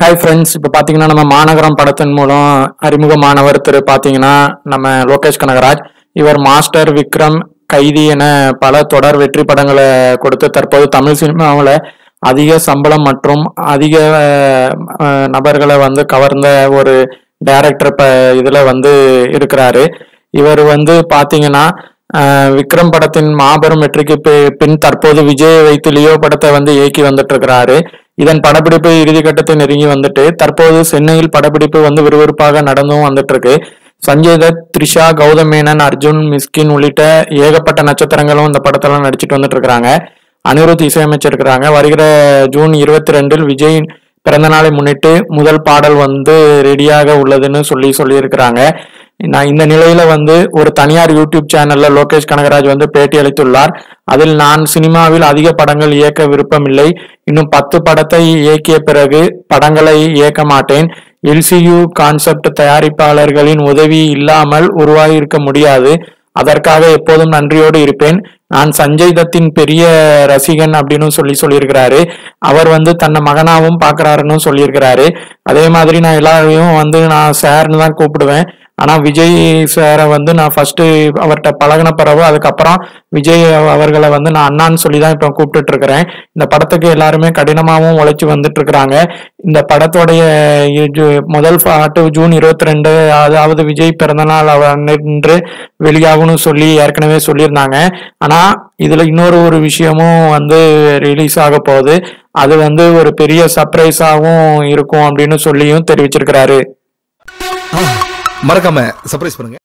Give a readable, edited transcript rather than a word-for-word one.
Hi friends, இப்போ பார்த்தீங்கன்னா நம்ம மாநகரம் படத்தின் மூலம் அறிமுகமானவர் பார்த்தீங்கன்னா நம்ம லோகேஷ் கனகராஜ். இவர் மாஸ்டர், விக்ரம், கைதி என பல தொடர் வெற்றி படங்களை கொடுத்து தற்போது தமிழ் சினிமாவில் அதிக சம்பளம் மற்றும் அதிக நபர்களை கவர்ந்த ஒரு டைரக்டர் இதில் இருக்கிறாரு. இவர் பார்த்தீங்கன்னா விக்ரம் படத்தின் மாபெரும் வெற்றிக்கு பின் தற்போது விஜய் வைத்து லியோ படத்தை இயக்கி வந்துட்டு இருக்கிறாரு. இதன் படப்பிடிப்பு இறுதிக்கட்டத்தை நெருங்கி வந்துட்டு தற்போது சென்னையில் படப்பிடிப்பு விறுவிறுப்பாக நடந்தும் வந்துட்டு இருக்கு. சஞ்சய் தத், த்ரிஷா, கௌதம் மேனன், அர்ஜுன், மிஸ்கின் உள்ளிட்ட ஏகப்பட்ட நட்சத்திரங்களும் இந்த படத்தெல்லாம் நடிச்சிட்டு வந்துட்டு இருக்கிறாங்க. அனிருத் இசையமைச்சிருக்கிறாங்க. வருகிற ஜூன் 22 விஜய் பிறந்த நாளை முன்னிட்டு முதல் பாடல் ரெடியாக உள்ளதுன்னு சொல்லியிருக்கிறாங்க. நான் இந்த நிலையில ஒரு தனியார் யூடியூப் சேனல்ல லோகேஷ் கனகராஜ் பேட்டி அளித்துள்ளார். அதில் நான் சினிமாவில் அதிக படங்கள் இயக்க விருப்பமில்லை. இன்னும் 10 படத்தை இயக்கிய பிறகு படங்களை இயக்க மாட்டேன். எல்சியு கான்செப்ட் தயாரிப்பாளர்களின் உதவி இல்லாமல் உருவாகியிருக்க முடியாது. அதற்காக எப்போதும் நன்றியோடு இருப்பேன். நான் சஞ்சய் தத்தின் பெரிய ரசிகன் அப்படின்னு சொல்லியிருக்கிறாரு. அவர் தன்னை மகனாவும் பாக்குறாருன்னு சொல்லியிருக்கிறாரு. அதே மாதிரி நான் எல்லாரையும் நான் சார்னு தான் கூப்பிடுவேன். ஆனா விஜய் சாரை நான் ஃபர்ஸ்ட் அவர்கிட்ட பழகின பிறகு அதுக்கப்புறம் விஜய் அவர்களை நான் அண்ணான்னு சொல்லிதான் இப்ப கூப்பிட்டுட்டு இருக்கிறேன். இந்த படத்துக்கு எல்லாருமே கடினமாகவும் உழைச்சி வந்துட்டு இருக்கிறாங்க. இந்த படத்தோடைய முதல் பாட்டு ஜூன் 22, அதாவது விஜய் பிறந்தநாள் என்று வெளியாகும்னு சொல்லி ஏற்கனவே சொல்லியிருந்தாங்க. ஆனா இதுல இன்னொரு விஷயமும் ரிலீஸ் ஆக போகுது. அது ஒரு பெரிய சர்ப்ரைஸாகவும் இருக்கும் அப்படின்னு சொல்லியும் தெரிவிச்சிருக்கிறாரு. மறக்காம சர்ப்ரைஸ் பண்ணுங்க.